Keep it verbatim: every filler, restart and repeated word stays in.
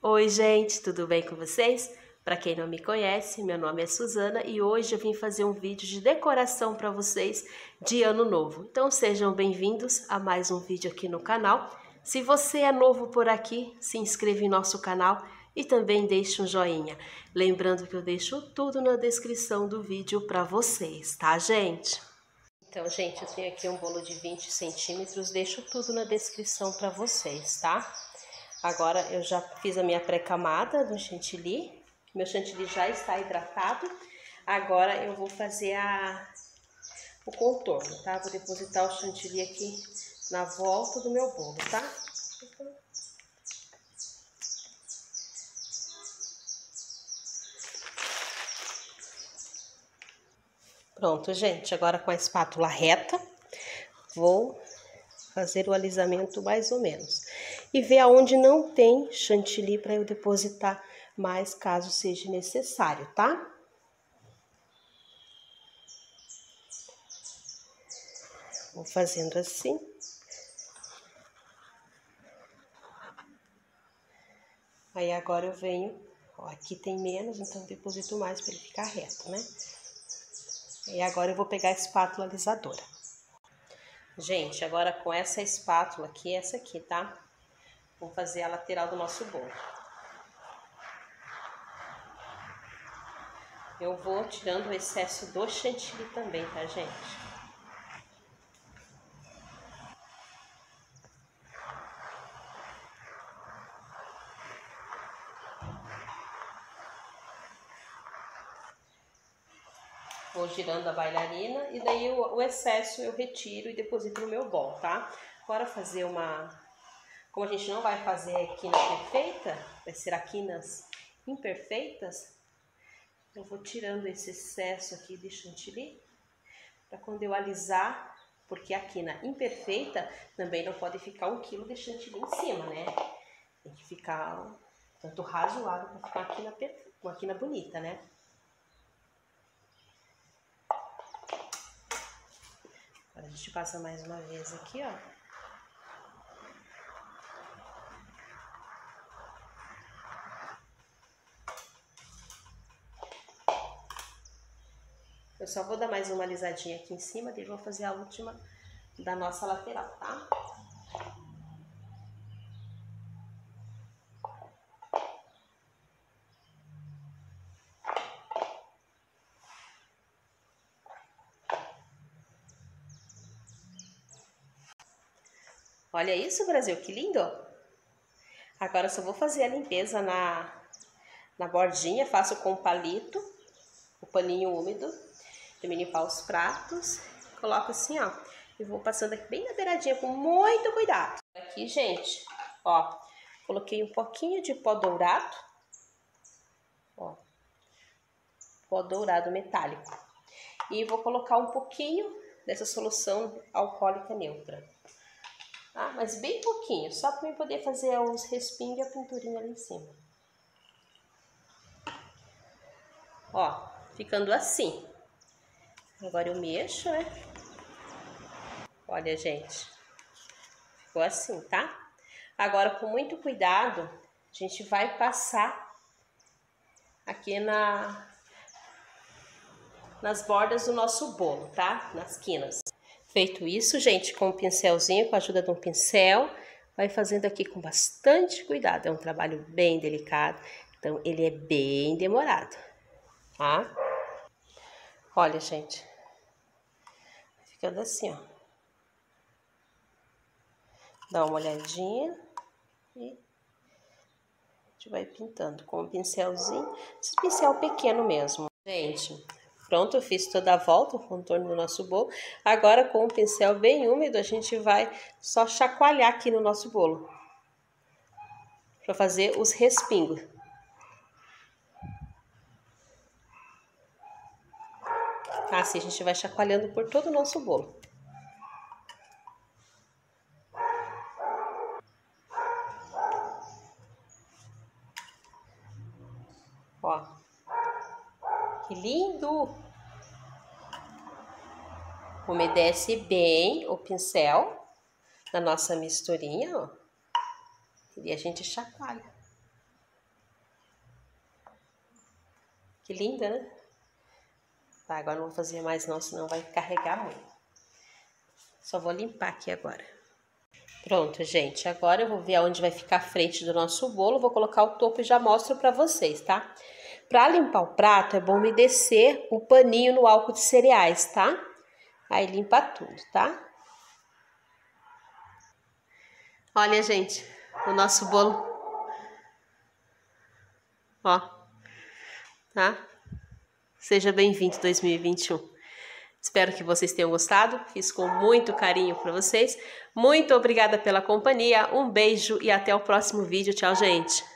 Oi, gente, tudo bem com vocês? Para quem não me conhece, meu nome é Suzana e hoje eu vim fazer um vídeo de decoração para vocês de ano novo. Então sejam bem-vindos a mais um vídeo aqui no canal. Se você é novo por aqui, se inscreva em nosso canal e também deixe um joinha. Lembrando que eu deixo tudo na descrição do vídeo para vocês, tá, gente? Então, gente, eu tenho aqui um bolo de vinte centímetros, deixo tudo na descrição para vocês, tá? Agora eu já fiz a minha pré-camada do chantilly, meu chantilly já está hidratado. Agora eu vou fazer a, o contorno, tá? Vou depositar o chantilly aqui na volta do meu bolo, tá? Pronto, gente, agora com a espátula reta, vou fazer o alisamento mais ou menos. E ver aonde não tem chantilly para eu depositar mais, caso seja necessário, tá? Vou fazendo assim. Aí agora eu venho, ó, aqui tem menos, então eu deposito mais para ele ficar reto, né? E agora eu vou pegar a espátula alisadora. Gente, agora com essa espátula aqui, essa aqui, tá? Vou fazer a lateral do nosso bolo. Eu vou tirando o excesso do chantilly também, tá, gente? Vou girando a bailarina e daí o, o excesso eu retiro e deposito no meu bol, tá? Agora fazer uma... Como a gente não vai fazer a quina perfeita, vai ser a quinas imperfeitas, eu vou tirando esse excesso aqui de chantilly, para quando eu alisar, porque a quina imperfeita também não pode ficar um quilo de chantilly em cima, né? Tem que ficar tanto razoável para ficar uma quina, perfeita, uma quina bonita, né? Agora a gente passa mais uma vez aqui, ó. Eu só vou dar mais uma alisadinha aqui em cima, daí vou fazer a última da nossa lateral, tá? Olha isso, Brasil, que lindo! Agora eu só vou fazer a limpeza na, na bordinha, faço com palito, o paninho úmido, pra me limpar os pratos. Coloco assim, ó, e vou passando aqui bem na beiradinha com muito cuidado. Aqui, gente, ó, coloquei um pouquinho de pó dourado, ó, pó dourado metálico. E vou colocar um pouquinho dessa solução alcoólica neutra. Ah, mas bem pouquinho, só para eu poder fazer os respingos e a pinturinha ali em cima. Ó, ficando assim. Agora eu mexo, né? Olha, gente. Ficou assim, tá? Agora, com muito cuidado, a gente vai passar aqui na, nas bordas do nosso bolo, tá? Nas quinas. Feito isso, gente, com um pincelzinho, com a ajuda de um pincel, vai fazendo aqui com bastante cuidado. É um trabalho bem delicado, então ele é bem demorado, tá? Olha, gente, ficando assim, ó. Dá uma olhadinha e a gente vai pintando com um pincelzinho, esse pincel pequeno mesmo. Gente, pronto, eu fiz toda a volta, o contorno do nosso bolo. Agora, com o pincel bem úmido, a gente vai só chacoalhar aqui no nosso bolo, para fazer os respingos. Assim, a gente vai chacoalhando por todo o nosso bolo. Ó, que lindo! Umedece bem o pincel na nossa misturinha, ó. E a gente chacoalha. Que linda, né? Tá, agora não vou fazer mais não, senão vai carregar muito. Só vou limpar aqui agora. Pronto, gente. Agora eu vou ver aonde vai ficar a frente do nosso bolo. Vou colocar o topo e já mostro pra vocês, tá? Pra limpar o prato, é bom umedecer o paninho no álcool de cereais, tá? Aí limpa tudo, tá? Olha, gente, o nosso bolo. Ó, tá? Seja bem-vindo dois mil e vinte e um. Espero que vocês tenham gostado. Fiz com muito carinho para vocês. Muito obrigada pela companhia. Um beijo e até o próximo vídeo. Tchau, gente.